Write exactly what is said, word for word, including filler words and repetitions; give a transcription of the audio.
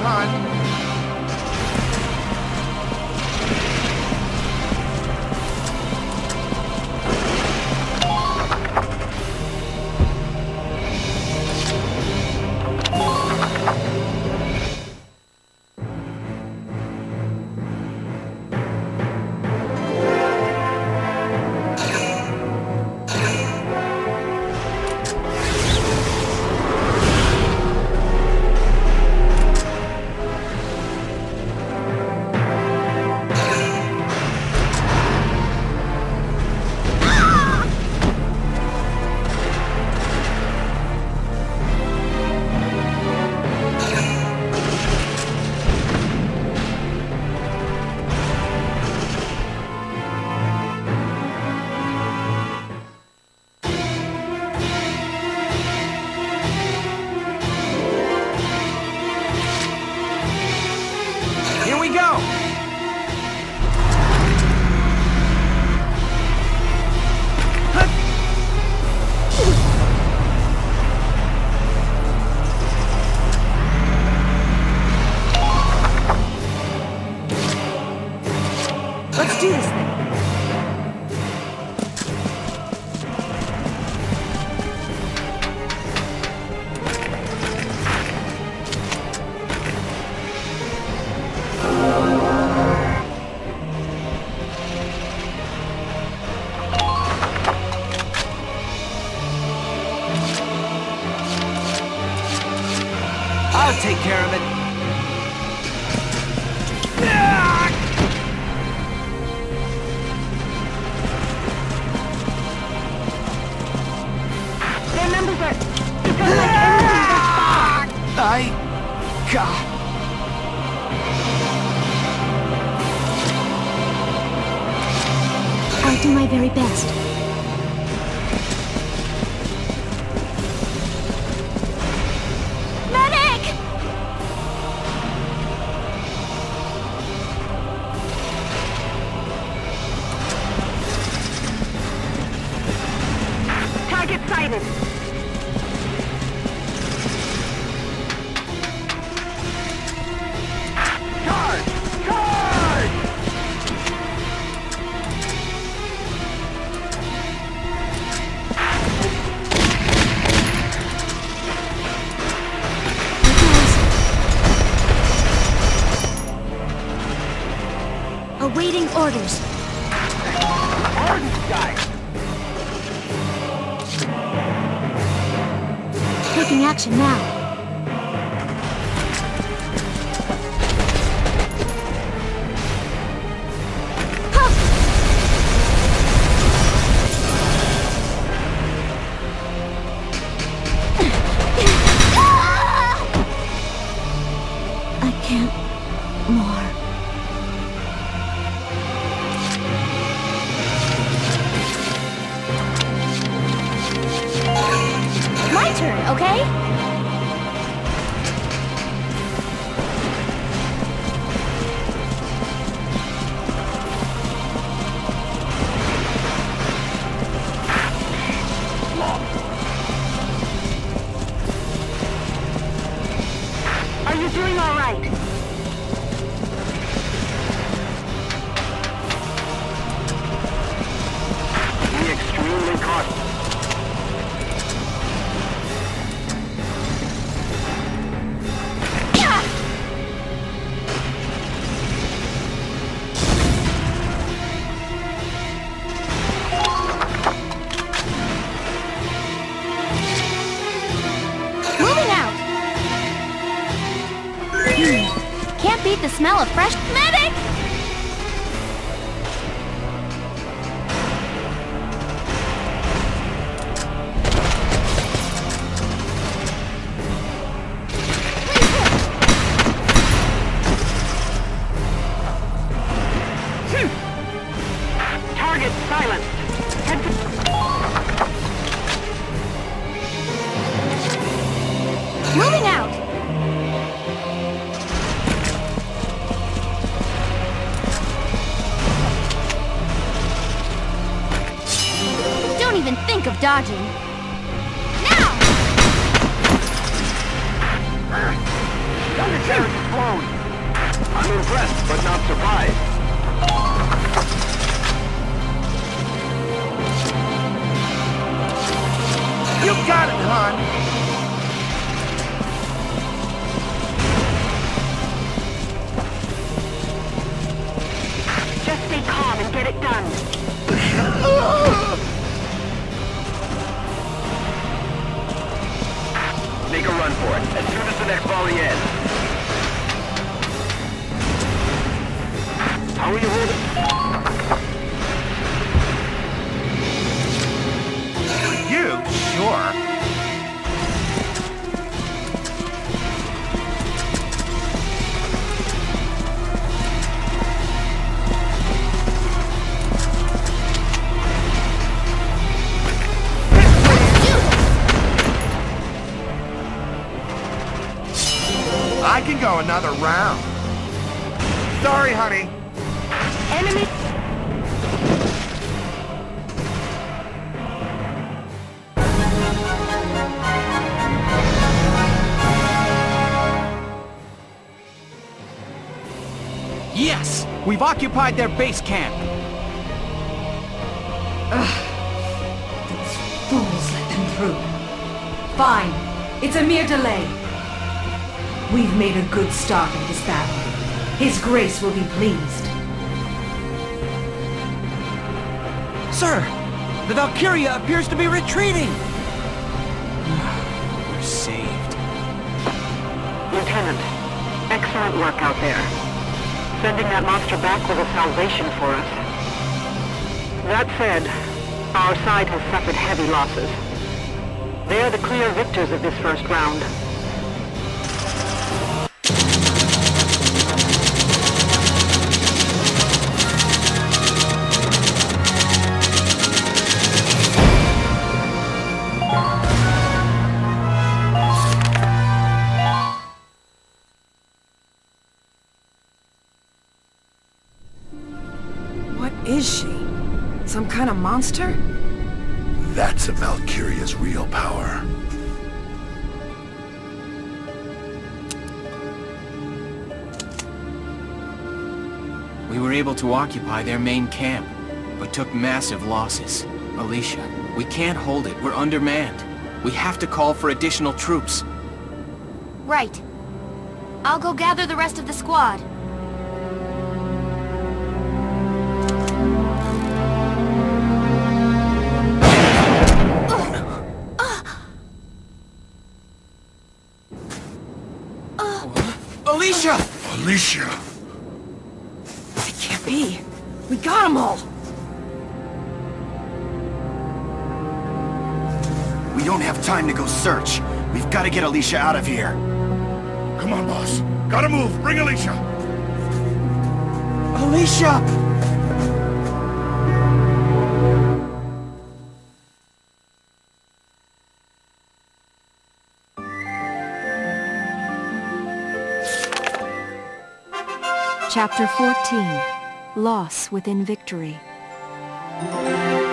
on. Let's do this thing. I'll take care of it. Their numbers are become like everything but I... God. I'll do my very best. Medic! Target sighted. Charge! Charge! Awaiting orders. Orders, guys! Taking action now. I can't more. My turn, okay? Are you doing all right? Be extremely cautious. Moving out! Hmm. Can't beat the smell of fresh medic! Hmm. Target silenced. Head to... Moving out! Don't even think of dodging. Now! Undercarriage is blowing You got it, hon! Just stay calm and get it done. Make a run for it, as soon as the next volley ends. How are you holding? You? Sure. I can go another round. Sorry, honey. Enemy... Yes! We've occupied their base camp! Those fools let them through. Fine. It's a mere delay. We've made a good start of this battle. His Grace will be pleased. Sir! The Valkyria appears to be retreating! We're saved. Lieutenant, excellent work out there. Sending that monster back was a salvation for us. That said, our side has suffered heavy losses. They are the clear victors of this first round. What is she? Some kind of monster? That's a Valkyria's real power. We were able to occupy their main camp, but took massive losses. Alicia, we can't hold it. We're undermanned. We have to call for additional troops. Right. I'll go gather the rest of the squad. Alicia! Alicia! It can't be. We got them all. We don't have time to go search. We've got to get Alicia out of here. Come on, boss. Gotta move. Bring Alicia. Alicia! Chapter fourteen. Loss within victory.